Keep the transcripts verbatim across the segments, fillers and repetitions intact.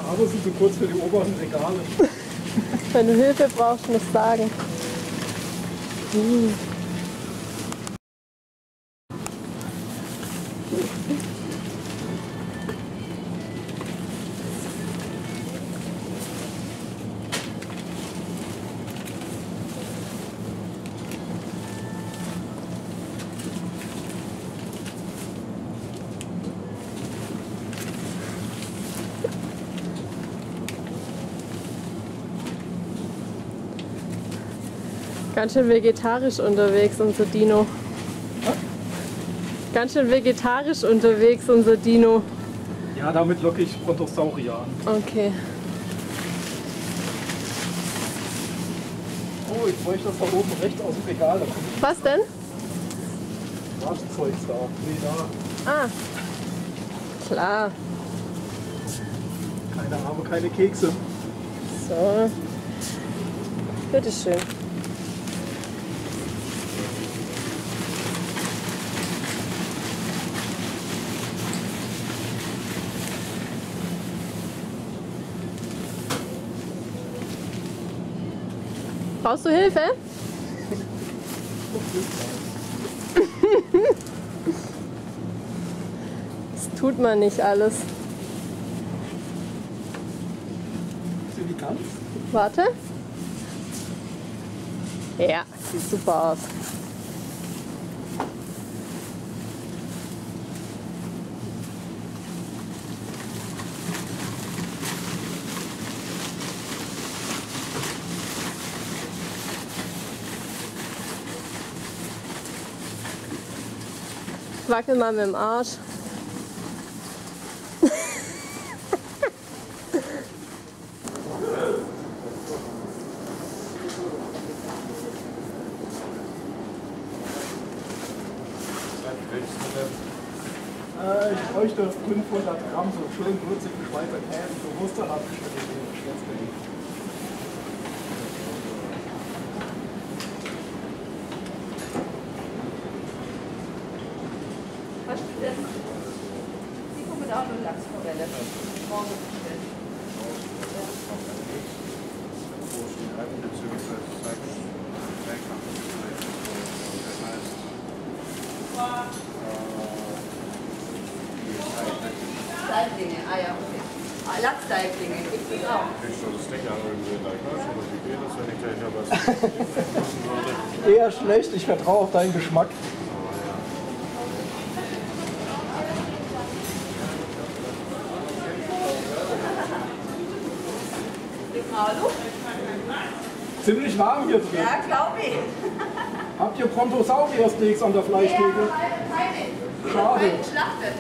Aber sie sind so kurz für die oberen Regale. Wenn du Hilfe brauchst, musst du sagen. Hm. Ganz schön vegetarisch unterwegs, unser Dino. Ganz schön vegetarisch unterwegs, unser Dino. Ja, damit locke ich Brontosaurier an. Okay. Oh, ich bräuchte das da oben rechts aus dem Regal. Da Was denn? Zeugs da. Nee, da. Ah, klar. Keine Arme, keine Kekse. So. Bitteschön. Brauchst du Hilfe? Das tut man nicht alles. Sind die ganz? Warte. Ja, sieht super aus. Wackel mal mit dem Arsch. Äh, ich bräuchte fünfhundert Gramm so schön würzigen Schweizer Käse für Wusterland. Was steht denn? Sie kommen mit auch nur Lachsforelle. Morgen bestellt. Seitlinge, ah ja, okay. Ah, Lachsseitlinge, gibt es auch. Eher schlecht, ich vertraue auf deinen Geschmack. Hallo? Ziemlich warm hier drin. Ja, glaube ich. Habt ihr Brontosaurier-Steaks an der Fleischtheke? Keine. Schade. Keine geschlachtet.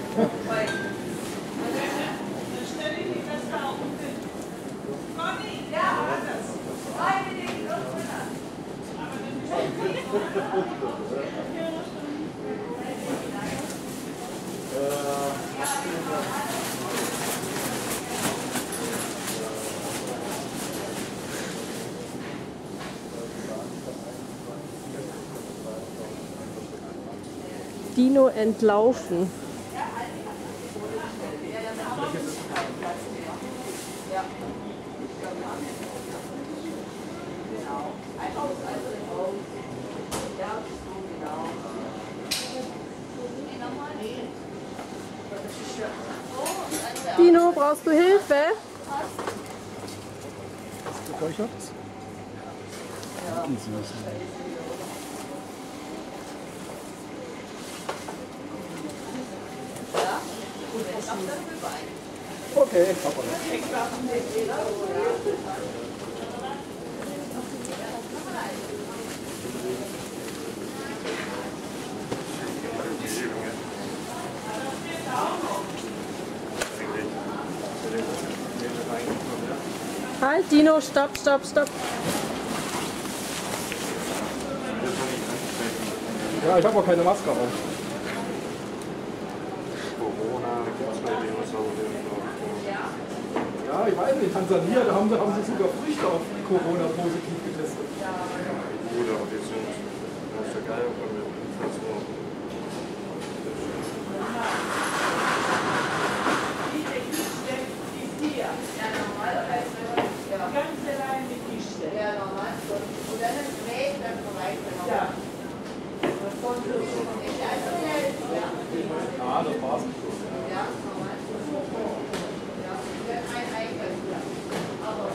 Dino entlaufen. Dino, brauchst du Hilfe? Geräuchert? Ja. Okay, ich hab alles. Halt, Dino, stopp, stopp, stopp. Ja, ich habe auch keine Maske auf. Ja, ich weiß nicht, in Tansania, da haben sie, haben sie sogar Früchte auf Corona positiv getestet. Gut, aber die sind aus der Geil von der Inflation. Die ist hier. Ja, Ja, das war's. Ja, normal. Ja, ein Einkauf. Aber.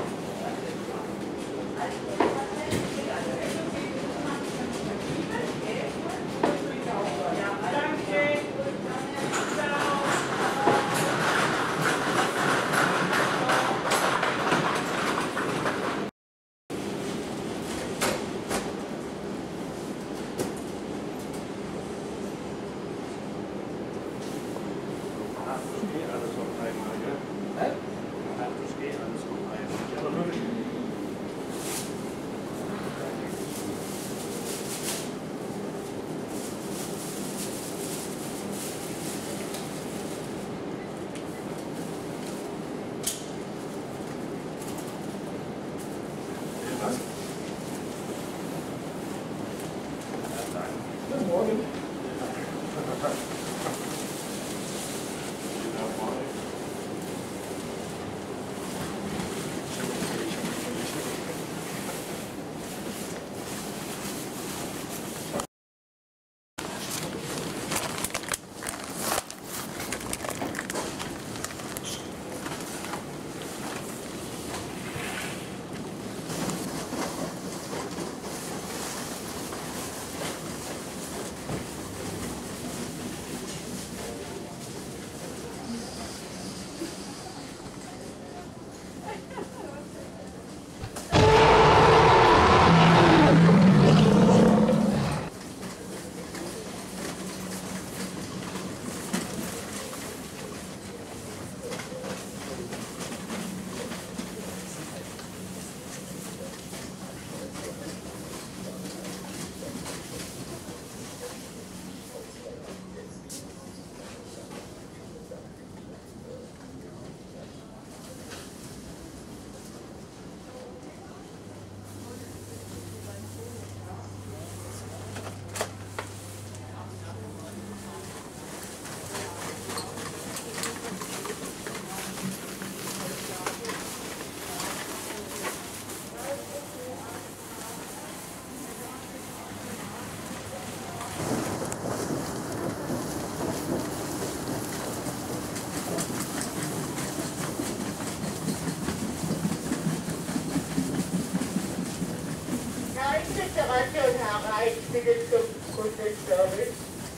Station erreicht, bitte zum Kundenservice.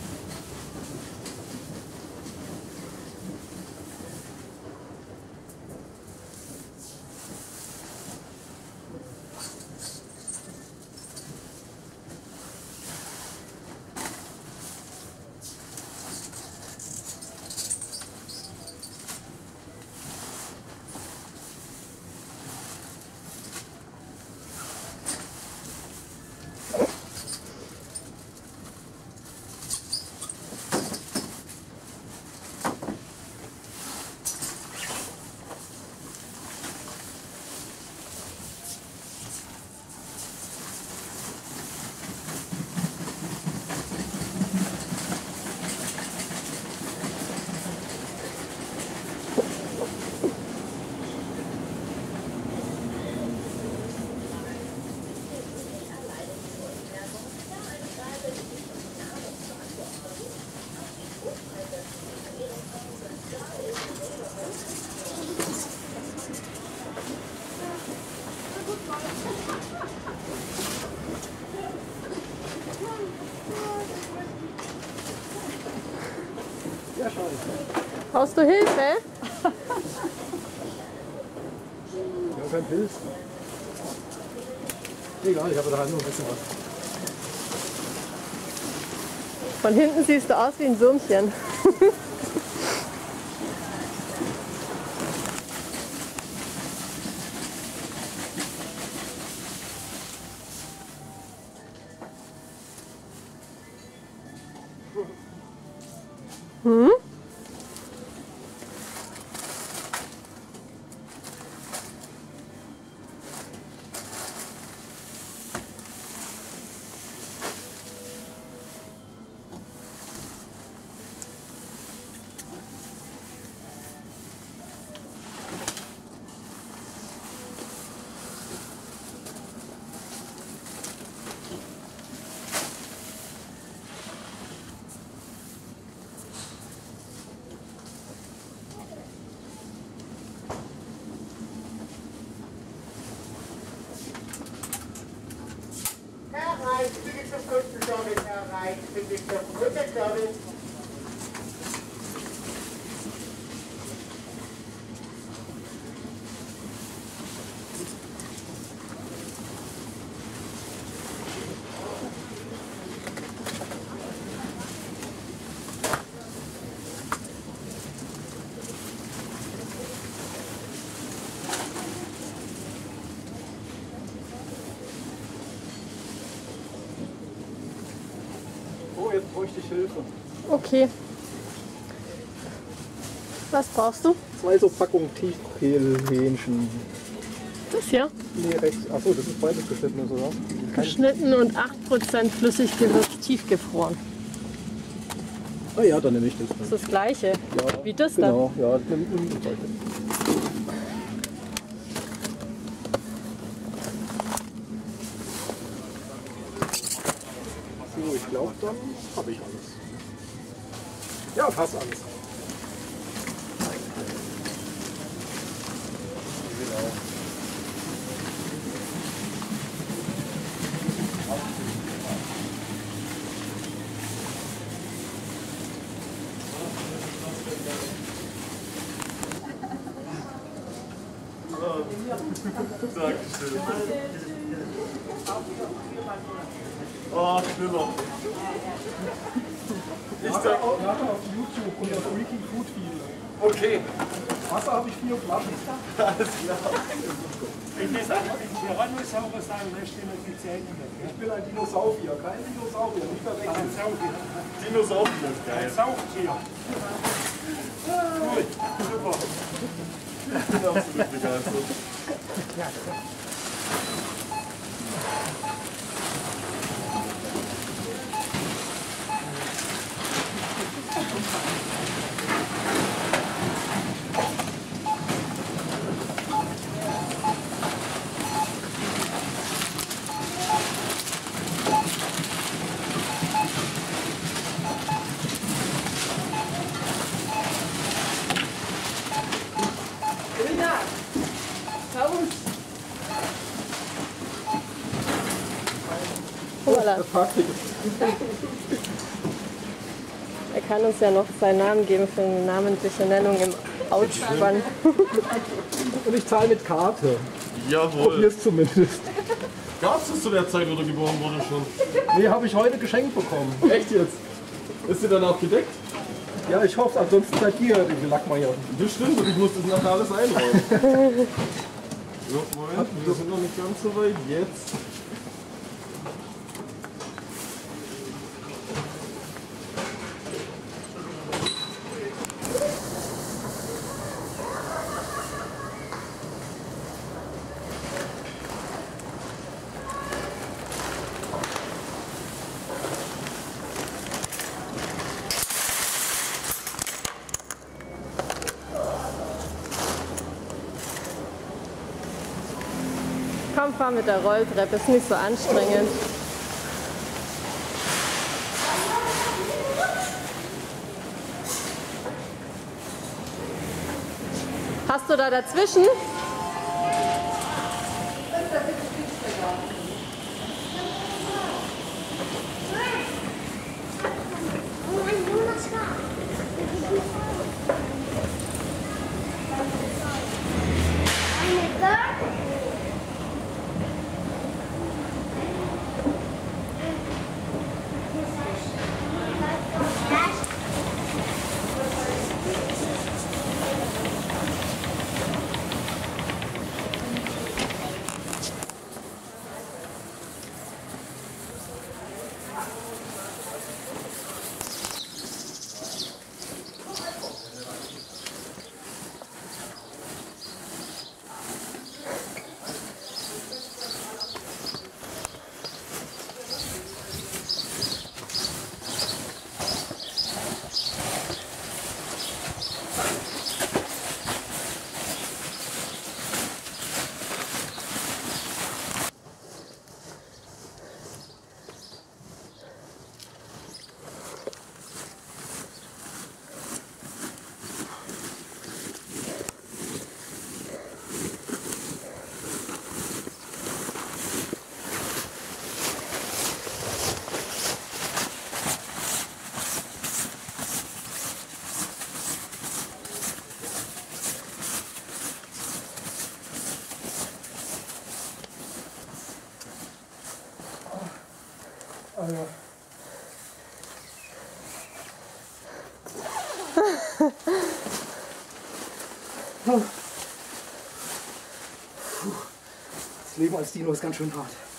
Brauchst du Hilfe? Wir haben keinen Pilz. Egal, ich habe da halt nur ein bisschen was. Von hinten siehst du aus wie ein Würmchen. Hm? Noch dritte Service. Oh, jetzt bräuchte ich Hilfe. Okay. Was brauchst du? Zwei so Packungen Tiefkehlhähnchen. Das hier? Nee, rechts. Achso, das ist beides geschnittenes, oder? Geschnitten und acht Prozent Flüssiggewürz tiefgefroren. Ah ja, dann nehme ich das. Das ist das gleiche. Ja, Wie das da? genau, ja, nimm, nimm das gleiche. So, ich glaube, dann habe ich alles. Ja, passt alles. Dankeschön. Oh, schlimmer. Ich sag, Nachher auf YouTube und auf Wiki Food Feed. okay, Wasser habe ich vier Flaschen. alles klar. Wenn das ein Tyrannosaurus sein möchte, dann die Zähne nicht. Ich bin ein Dinosaurier, kein Dinosaurier, nicht verwechseln. Ein Saugier. Dinosaurier ist geil. Ein Saugtier. Gut, super. Ich bin absolut begeistert. Hoppala. Das Parkticket. Er kann uns ja noch seinen Namen geben für eine namentliche Nennung im Ausspann. Und ich zahle mit Karte. Jawohl. Probier's zumindest. Gab es das zu der Zeit, wo du geboren wurdest schon? Nee, habe ich heute geschenkt bekommen. Echt jetzt? Ist sie dann auch gedeckt? Ja, ich hoffe, ansonsten seid ihr die Lackmeier. Das stimmt und ich muss das nachher alles einräumen. So, Moment, wir sind noch nicht ganz so weit. Jetzt. Komm, fahr mit der Rolltreppe, ist nicht so anstrengend. Hast du da dazwischen? ja. Das Leben als Dino ist ganz schön hart.